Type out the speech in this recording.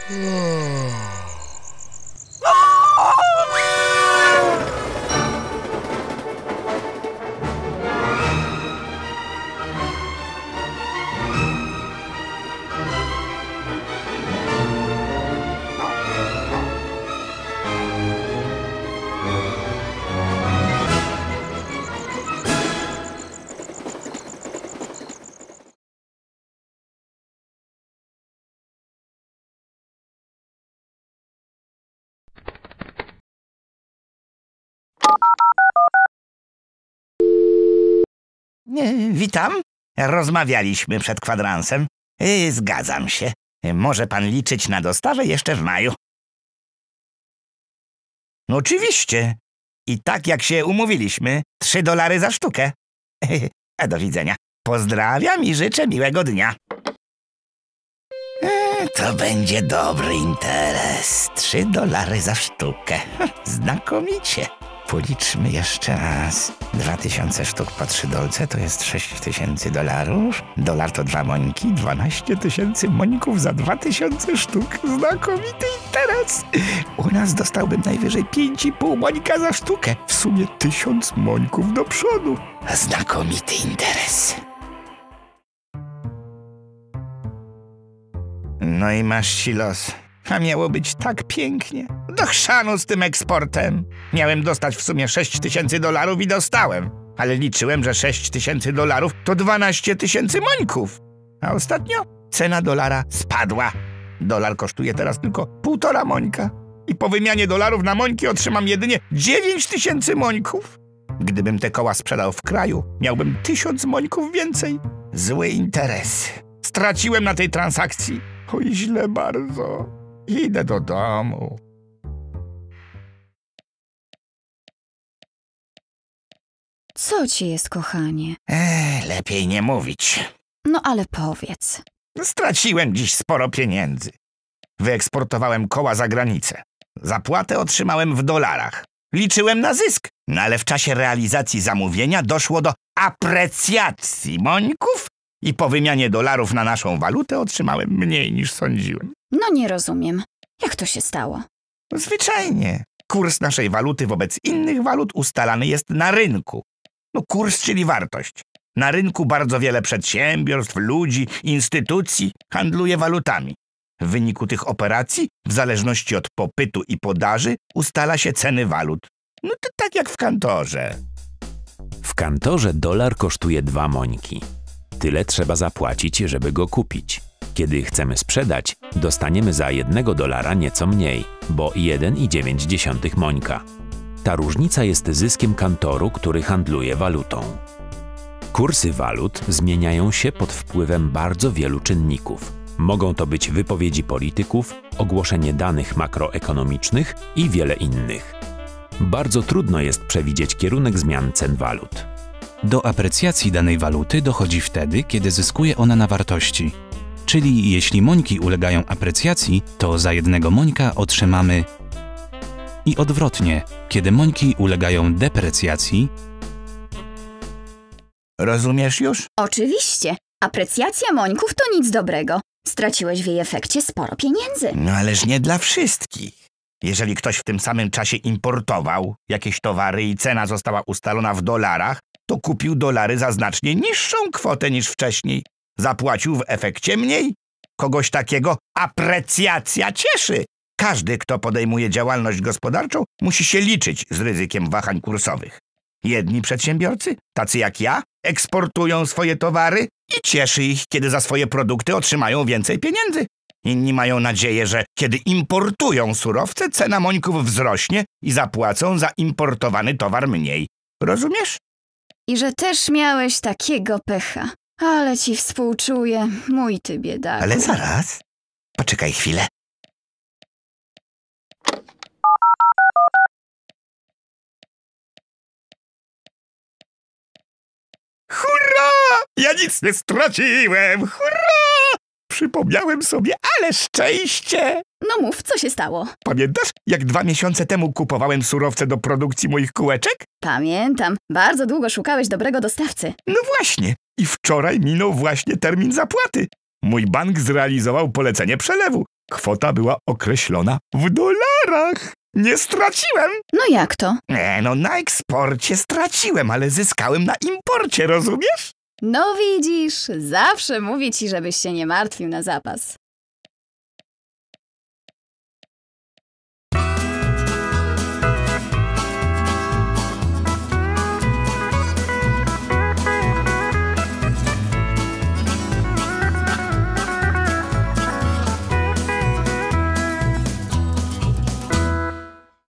Witam. Rozmawialiśmy przed kwadransem. Zgadzam się. Może pan liczyć na dostawę jeszcze w maju. No oczywiście. I tak jak się umówiliśmy, $3 za sztukę. Do widzenia. Pozdrawiam i życzę miłego dnia. To będzie dobry interes. $3 za sztukę. Znakomicie. Policzmy jeszcze raz. 2000 sztuk po $3 to jest $6000. Dolar to 2 mońki. 12 000 mońków za 2000 sztuk. Znakomity interes. U nas dostałbym najwyżej 5,5 mońka za sztukę. W sumie 1000 mońków do przodu. Znakomity interes. No i masz ci los. A miało być tak pięknie. Do chrzanu z tym eksportem. Miałem dostać w sumie $6000 i dostałem. Ale liczyłem, że $6000 to 12 000 mońków. A ostatnio cena dolara spadła. Dolar kosztuje teraz tylko 1,5 mońka. I po wymianie dolarów na mońki otrzymam jedynie 9000 mońków. Gdybym te koła sprzedał w kraju, miałbym 1000 mońków więcej. Zły interes. Straciłem na tej transakcji. Oj, źle bardzo. Idę do domu. Co ci jest, kochanie? Lepiej nie mówić. No ale powiedz. Straciłem dziś sporo pieniędzy. Wyeksportowałem koła za granicę. Zapłatę otrzymałem w dolarach. Liczyłem na zysk, no ale w czasie realizacji zamówienia doszło do aprecjacji mońków i po wymianie dolarów na naszą walutę otrzymałem mniej niż sądziłem. No nie rozumiem. Jak to się stało? Zwyczajnie. Kurs naszej waluty wobec innych walut ustalany jest na rynku. No kurs, czyli wartość. Na rynku bardzo wiele przedsiębiorstw, ludzi, instytucji handluje walutami. W wyniku tych operacji, w zależności od popytu i podaży, ustala się ceny walut. No to tak jak w kantorze. W kantorze dolar kosztuje 2 mońki. Tyle trzeba zapłacić, żeby go kupić. Kiedy chcemy sprzedać, dostaniemy za $1 nieco mniej, bo 1,9 mońka. Ta różnica jest zyskiem kantoru, który handluje walutą. Kursy walut zmieniają się pod wpływem bardzo wielu czynników. Mogą to być wypowiedzi polityków, ogłoszenie danych makroekonomicznych i wiele innych. Bardzo trudno jest przewidzieć kierunek zmian cen walut. Do aprecjacji danej waluty dochodzi wtedy, kiedy zyskuje ona na wartości. Czyli jeśli mońki ulegają aprecjacji, to za 1 mońka otrzymamy... I odwrotnie, kiedy mońki ulegają deprecjacji... Rozumiesz już? Oczywiście. Aprecjacja mońków to nic dobrego. Straciłeś w jej efekcie sporo pieniędzy. No ależ nie dla wszystkich. Jeżeli ktoś w tym samym czasie importował jakieś towary i cena została ustalona w dolarach, to kupił dolary za znacznie niższą kwotę niż wcześniej. Zapłacił w efekcie mniej. Kogoś takiego aprecjacja cieszy. Każdy, kto podejmuje działalność gospodarczą, musi się liczyć z ryzykiem wahań kursowych. Jedni przedsiębiorcy, tacy jak ja, eksportują swoje towary i cieszy ich, kiedy za swoje produkty otrzymają więcej pieniędzy. Inni mają nadzieję, że kiedy importują surowce, cena mońków wzrośnie i zapłacą za importowany towar mniej. Rozumiesz? I że też miałeś takiego pecha. Ale ci współczuję, mój ty biedaku. Ale zaraz. Poczekaj chwilę. Hurra! Ja nic nie straciłem! Hurra! Przypomniałem sobie, ale szczęście! No mów, co się stało? Pamiętasz, jak 2 miesiące temu kupowałem surowce do produkcji moich kółeczek? Pamiętam. Bardzo długo szukałeś dobrego dostawcy. No właśnie. I wczoraj minął właśnie termin zapłaty. Mój bank zrealizował polecenie przelewu. Kwota była określona w dolarach. Nie straciłem. No jak to? Nie, no na eksporcie straciłem, ale zyskałem na imporcie, rozumiesz? No widzisz, zawsze mówię ci, żebyś się nie martwił na zapas.